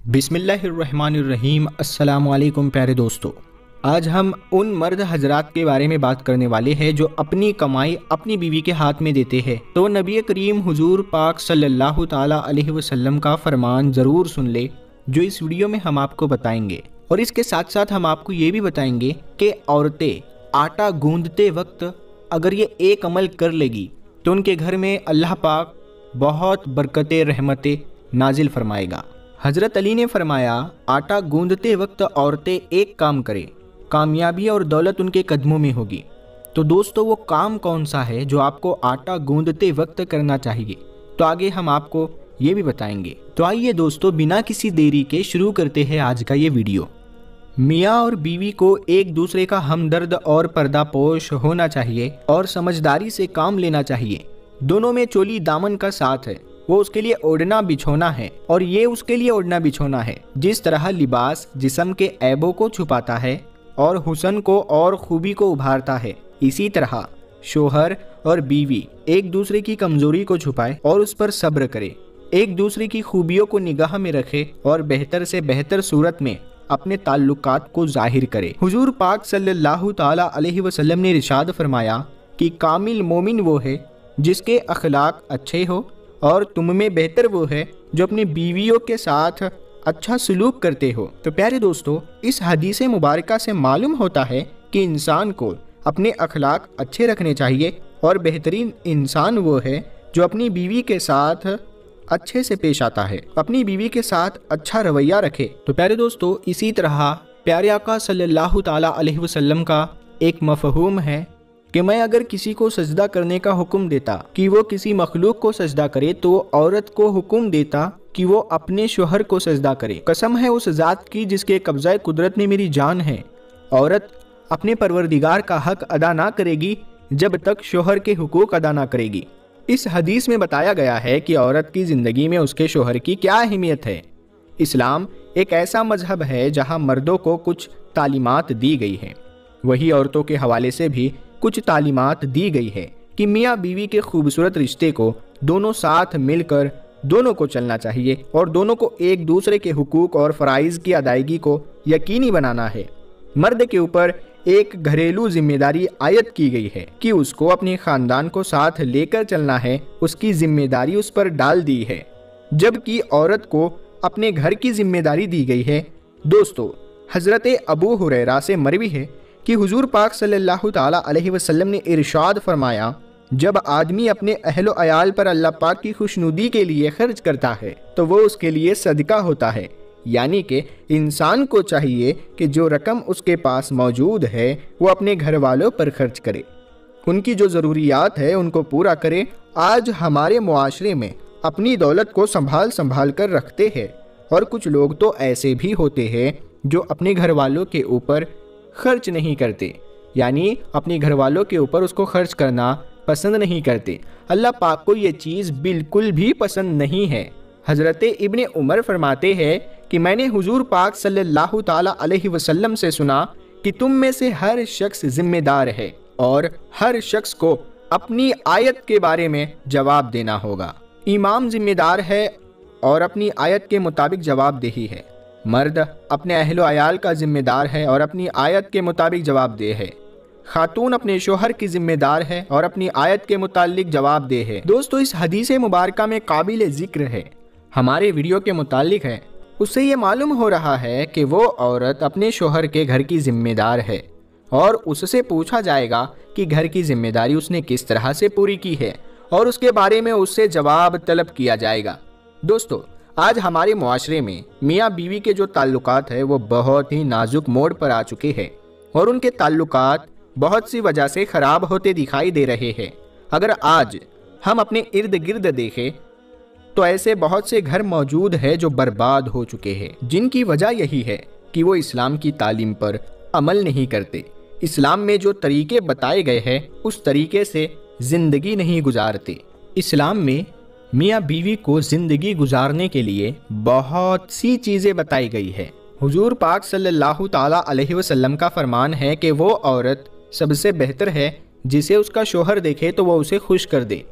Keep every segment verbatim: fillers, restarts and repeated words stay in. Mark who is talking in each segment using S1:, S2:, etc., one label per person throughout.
S1: بسم اللہ الرحمن الرحیم۔ السلام علیکم پیارے دوستو، آج ہم ان مرد حضرات کے بارے میں بات کرنے والے ہیں جو اپنی کمائی اپنی بیوی کے ہاتھ میں دیتے ہیں۔ تو نبی کریم حضور پاک صلی اللہ تعالیٰ علیہ وسلم کا فرمان ضرور سن لے جو اس ویڈیو میں ہم آپ کو بتائیں گے، اور اس کے ساتھ ساتھ ہم آپ کو یہ بھی بتائیں گے کہ عورتیں آٹا گوندتے وقت اگر یہ ایک عمل کر لے گی تو ان کے گھر میں اللہ پاک بہت برکتیں رحمتیں نازل فرمائے گا۔ حضرت علی نے فرمایا، آٹا گوندتے وقت عورتیں ایک کام کرے، کامیابی اور دولت ان کے قدموں میں ہوگی۔ تو دوستو، وہ کام کون سا ہے جو آپ کو آٹا گوندتے وقت کرنا چاہیے؟ تو آگے ہم آپ کو یہ بھی بتائیں گے۔ تو آئیے دوستو، بنا کسی دیری کے شروع کرتے ہیں آج کا یہ ویڈیو۔ میاں اور بیوی کو ایک دوسرے کا ہمدرد اور پردہ پوش ہونا چاہیے اور سمجھداری سے کام لینا چاہیے۔ دونوں میں چولی دامن کا ساتھ ہے، وہ اس کے لیے اوڑھنا بچھونا ہے اور یہ اس کے لیے اوڑھنا بچھونا ہے۔ جس طرح لباس جسم کے عیبوں کو چھپاتا ہے اور حسن کو اور خوبی کو ابھارتا ہے، اسی طرح شوہر اور بیوی ایک دوسرے کی کمزوری کو چھپائے اور اس پر صبر کرے، ایک دوسرے کی خوبیوں کو نگاہ میں رکھے اور بہتر سے بہتر صورت میں اپنے تعلقات کو ظاہر کرے۔ حضور پاک صلی اللہ تعالیٰ علیہ وسلم نے ارشاد فرمایا کہ کامل مومن وہ ہے جس کے اخلاق اچھے ہو، اور تم میں بہتر وہ ہے جو اپنی بیویوں کے ساتھ اچھا سلوک کرتے ہو۔ تو پیارے دوستو، اس حدیث مبارکہ سے معلوم ہوتا ہے کہ انسان کو اپنے اخلاق اچھے رکھنے چاہیے، اور بہترین انسان وہ ہے جو اپنی بیوی کے ساتھ اچھے سے پیش آتا ہے، اپنی بیوی کے ساتھ اچھا رویہ رکھے۔ تو پیارے دوستو، اسی طرح پیارے آقا صلی اللہ تعالیٰ علیہ وسلم کا ایک مفہوم ہے کہ میں اگر کسی کو سجدہ کرنے کا حکم دیتا کہ وہ کسی مخلوق کو سجدہ کرے تو عورت کو حکم دیتا کہ وہ اپنے شوہر کو سجدہ کرے۔ قسم ہے اس ذات کی جس کے قبضہ قدرت میں میری جان ہے، عورت اپنے پروردگار کا حق ادا نہ کرے گی جب تک شوہر کے حقوق ادا نہ کرے گی۔ اس حدیث میں بتایا گیا ہے کہ عورت کی زندگی میں اس کے شوہر کی کیا اہمیت ہے۔ اسلام ایک ایسا مذہب ہے جہاں مردوں کو کچھ تعلیمات دی گئی ہیں، وہی عورتوں کے حوالے سے بھی کچھ تعلیمات دی گئی ہے کہ میاں بیوی کے خوبصورت رشتے کو دونوں ساتھ مل کر دونوں کو چلنا چاہیے اور دونوں کو ایک دوسرے کے حقوق اور فرائض کی ادائیگی کو یقینی بنانا ہے۔ مرد کے اوپر ایک گھریلو ذمہ داری عائد کی گئی ہے کہ اس کو اپنے خاندان کو ساتھ لے کر چلنا ہے، اس کی ذمہ داری اس پر ڈال دی ہے، جبکہ عورت کو اپنے گھر کی ذمہ داری دی گئی ہے۔ دوستو، حضرت ابو ہریرہ سے مروی ہے کہ حضور پاک صلی اللہ تعالیٰ علیہ وسلم نے ارشاد فرمایا، جب آدمی اپنے اہل و عیال پر اللہ پاک کی خوشنودی کے لیے خرچ کرتا ہے تو وہ اس کے لیے صدقہ ہوتا ہے، یعنی کہ انسان کو چاہیے کہ جو رقم اس کے پاس موجود ہے وہ اپنے گھر والوں پر خرچ کرے، ان کی جو ضروریات ہے ان کو پورا کرے۔ آج ہمارے معاشرے میں اپنی دولت کو سنبھال سنبھال کر رکھتے ہیں، اور کچھ لوگ تو ایسے بھی ہوتے ہیں جو اپنے گھر والوں کے اوپر خرچ نہیں کرتے، یعنی اپنے گھر والوں کے اوپر اس کو خرچ کرنا پسند نہیں کرتے۔ اللہ پاک کو یہ چیز بالکل بھی پسند نہیں ہے۔ حضرت ابن عمر فرماتے ہیں کہ میں نے حضور پاک صلی اللہ تعالیٰ علیہ وسلم سے سنا کہ تم میں سے ہر شخص ذمہ دار ہے اور ہر شخص کو اپنی آیت کے بارے میں جواب دینا ہوگا۔ امام ذمہ دار ہے اور اپنی آیت کے مطابق جواب دہی ہے، مرد اپنے اہل و عیال کا ذمہ دار ہے اور اپنی آیت کے مطابق جواب دہ ہے، خاتون اپنے شوہر کی ذمہ دار ہے اور اپنی آیت کے متعلق جواب دہ ہے۔ دوستو، اس حدیث مبارکہ میں قابل ذکر ہے، ہمارے ویڈیو کے متعلق ہے، اس سے یہ معلوم ہو رہا ہے کہ وہ عورت اپنے شوہر کے گھر کی ذمہ دار ہے، اور اس سے پوچھا جائے گا کہ گھر کی ذمہ داری اس نے کس طرح سے پوری کی ہے، اور اس کے بارے میں اس سے جواب طلب کیا جائے گا۔ دوستو، آج ہمارے معاشرے میں میاں بیوی کے جو تعلقات ہیں وہ بہت ہی نازک موڑ پر آ چکے ہیں، اور ان کے تعلقات بہت سی وجہ سے خراب ہوتے دکھائی دے رہے ہیں۔ اگر آج ہم اپنے ارد گرد دیکھیں تو ایسے بہت سے گھر موجود ہیں جو برباد ہو چکے ہیں، جن کی وجہ یہی ہے کہ وہ اسلام کی تعلیم پر عمل نہیں کرتے، اسلام میں جو طریقے بتائے گئے ہیں اس طریقے سے زندگی نہیں گزارتے۔ اسلام میں میاں بیوی کو زندگی گزارنے کے لیے بہت سی چیزیں بتائی گئی ہے۔ حضور پاک صلی اللہ تعالیٰ علیہ وسلم کا فرمان ہے کہ وہ عورت سب سے بہتر ہے جسے اس کا شوہر دیکھے تو وہ اسے خوش کر دے،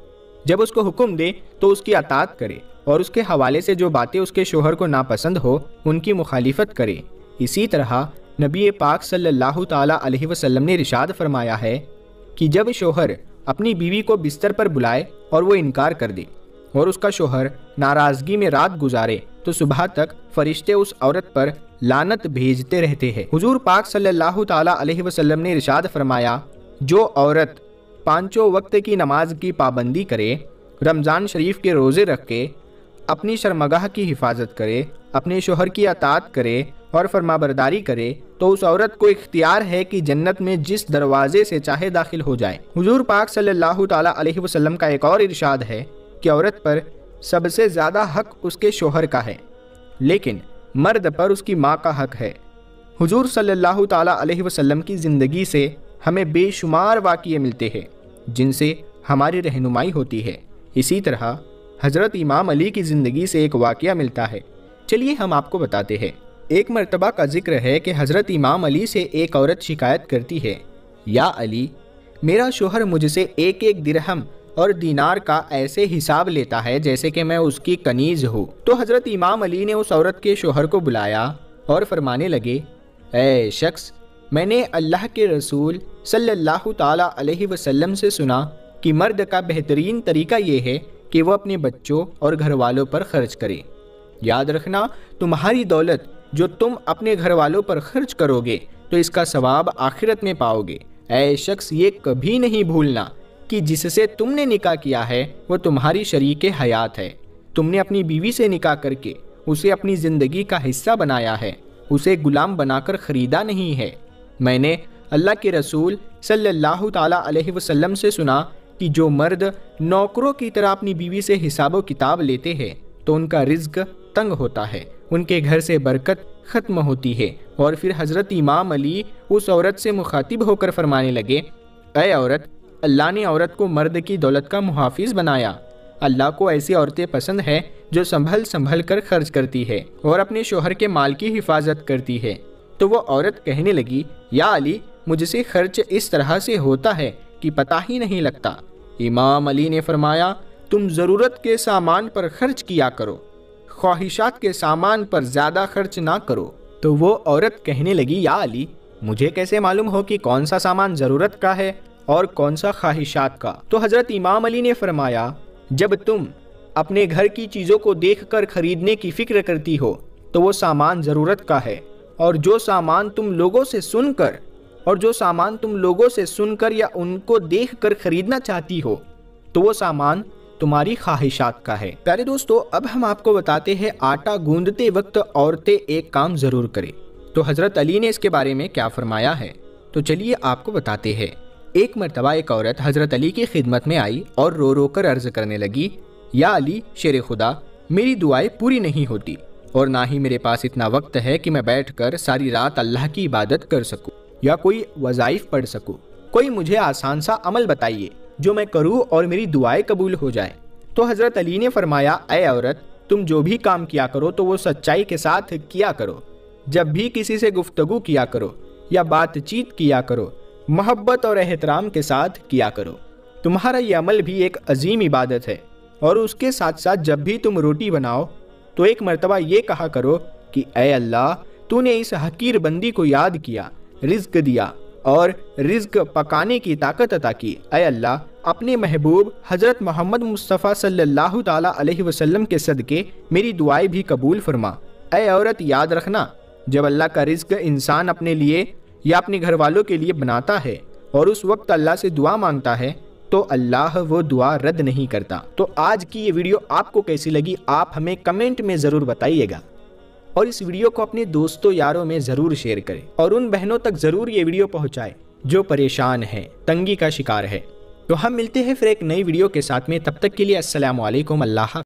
S1: جب اس کو حکم دے تو اس کی اطاعت کرے اور اس کے حوالے سے جو باتیں اس کے شوہر کو ناپسند ہو ان کی مخالفت کرے۔ اسی طرح نبی پاک صلی اللہ تعالیٰ علیہ وسلم نے ارشاد فرمایا ہے کہ جب شوہر اپنی بیوی کو بستر پر بلائے اور وہ انکار کر دے اور اس کا شوہر ناراضگی میں رات گزارے تو صبح تک فرشتے اس عورت پر لعنت بھیجتے رہتے ہیں۔ حضور پاک صلی اللہ تعالیٰ علیہ وسلم نے ارشاد فرمایا، جو عورت پانچوں وقت کی نماز کی پابندی کرے، رمضان شریف کے روزے رکھ کے، اپنی شرمگاہ کی حفاظت کرے، اپنے شوہر کی اطاعت کرے اور فرمانبرداری کرے تو اس عورت کو اختیار ہے کہ جنت میں جس دروازے سے چاہے داخل ہو جائے۔ حضور پاک صلی اللہ تعالیٰ علیہ وسلم کا ایک اور ارشاد ہے کہ عورت پر سب سے زیادہ حق اس کے شوہر کا ہے، لیکن مرد پر اس کی ماں کا حق ہے۔ حضور صلی اللہ تعالیٰ علیہ وسلم کی زندگی سے ہمیں بے شمار واقعے ملتے ہیں جن سے ہماری رہنمائی ہوتی ہے۔ اسی طرح حضرت امام علی کی زندگی سے ایک واقعہ ملتا ہے، چلیے ہم آپ کو بتاتے ہیں۔ ایک مرتبہ کا ذکر ہے کہ حضرت امام علی سے ایک عورت شکایت کرتی ہے، یا علی، میرا شوہر مجھ سے ایک ایک درہم اور دینار کا ایسے حساب لیتا ہے جیسے کہ میں اس کی کنیز ہوں۔ تو حضرت امام علی نے اس عورت کے شوہر کو بلایا اور فرمانے لگے، اے شخص، میں نے اللہ کے رسول صلی اللہ تعالیٰ علیہ وسلم سے سنا کہ مرد کا بہترین طریقہ یہ ہے کہ وہ اپنے بچوں اور گھر والوں پر خرچ کرے۔ یاد رکھنا، تمہاری دولت جو تم اپنے گھر والوں پر خرچ کرو گے تو اس کا ثواب آخرت میں پاؤ گے۔ اے شخص، یہ کبھی نہیں بھولنا کہ جس سے تم نے نکاح کیا ہے وہ تمہاری شریک حیات ہے۔ تم نے اپنی بیوی سے نکاح کر کے اسے اپنی زندگی کا حصہ بنایا ہے، اسے غلام بنا کر خریدا نہیں ہے۔ میں نے اللہ کے رسول صلی اللہ تعالیٰ علیہ وسلم سے سنا کہ جو مرد نوکروں کی طرح اپنی بیوی سے حساب و کتاب لیتے ہیں تو ان کا رزق تنگ ہوتا ہے، ان کے گھر سے برکت ختم ہوتی ہے۔ اور پھر حضرت امام علی اس عورت سے مخاطب ہو کر فرمانے لگے، اے عورت، اللہ نے عورت کو مرد کی دولت کا محافظ بنایا۔ اللہ کو ایسی عورتیں پسند ہے جو سنبھل سنبھل کر خرچ کرتی ہے اور اپنے شوہر کے مال کی حفاظت کرتی ہے۔ تو وہ عورت کہنے لگی، یا علی، مجھ سے خرچ اس طرح سے ہوتا ہے کہ پتہ ہی نہیں لگتا۔ امام علی نے فرمایا، تم ضرورت کے سامان پر خرچ کیا کرو، خواہشات کے سامان پر زیادہ خرچ نہ کرو۔ تو وہ عورت کہنے لگی، یا علی، مجھے کیسے معلوم ہو کہ کون سا سامان ضرورت کا ہے اور کون سا خواہشات کا؟ تو حضرت امام علی نے فرمایا، جب تم اپنے گھر کی چیزوں کو دیکھ کر خریدنے کی فکر کرتی ہو تو وہ سامان ضرورت کا ہے، اور جو سامان تم لوگوں سے سن کر اور جو سامان تم لوگوں سے سن کر یا ان کو دیکھ کر خریدنا چاہتی ہو تو وہ سامان تمہاری خواہشات کا ہے۔ پیارے دوستو، اب ہم آپ کو بتاتے ہیں آٹا گوندتے وقت عورتیں ایک کام ضرور کریں۔ تو حضرت علی نے اس کے بارے میں کیا فرمایا ہے، تو چلیے آپ کو بتاتے ہیں۔ ایک مرتبہ ایک عورت حضرت علی کی خدمت میں آئی اور رو رو کر عرض کرنے لگی، یا علی شیر خدا، میری دعائیں پوری نہیں ہوتی اور نہ ہی میرے پاس اتنا وقت ہے کہ میں بیٹھ کر ساری رات اللہ کی عبادت کر سکوں یا کوئی وظائف پڑھ سکوں۔ کوئی مجھے آسان سا عمل بتائیے جو میں کروں اور میری دعائیں قبول ہو جائیں۔ تو حضرت علی نے فرمایا، اے عورت، تم جو بھی کام کیا کرو تو وہ سچائی کے ساتھ کیا کرو۔ جب بھی کسی سے گفتگو کیا کرو یا بات چیت کیا کرو، محبت اور احترام کے ساتھ کیا کرو۔ تمہارا یہ عمل بھی ایک عظیم عبادت ہے، اور اس کے ساتھ ساتھ جب بھی تم روٹی بناؤ تو ایک مرتبہ یہ کہا کرو کہ اے اللہ، تو نے اس حقیر بندی کو یاد کیا، رزق دیا اور رزق پکانے کی طاقت عطا کی۔ اے اللہ، اپنے محبوب حضرت محمد مصطفیٰ صلی اللہ تعالیٰ علیہ وسلم کے صدقے میری دعائیں بھی قبول فرما۔ اے عورت، یاد رکھنا، جب اللہ کا رزق انسان اپنے لیے یا اپنے گھر والوں کے لیے بناتا ہے اور اس وقت اللہ سے دعا مانگتا ہے تو اللہ وہ دعا رد نہیں کرتا۔ تو آج کی یہ ویڈیو آپ کو کیسی لگی، آپ ہمیں کمنٹ میں ضرور بتائیے گا، اور اس ویڈیو کو اپنے دوستوں یاروں میں ضرور شیئر کریں اور ان بہنوں تک ضرور یہ ویڈیو پہنچائیں جو پریشان ہیں، تنگی کا شکار ہے۔ تو ہم ملتے ہیں پھر ایک نئی ویڈیو کے ساتھ میں، تب تک کے لیے السلام علیکم، اللہ حافظ۔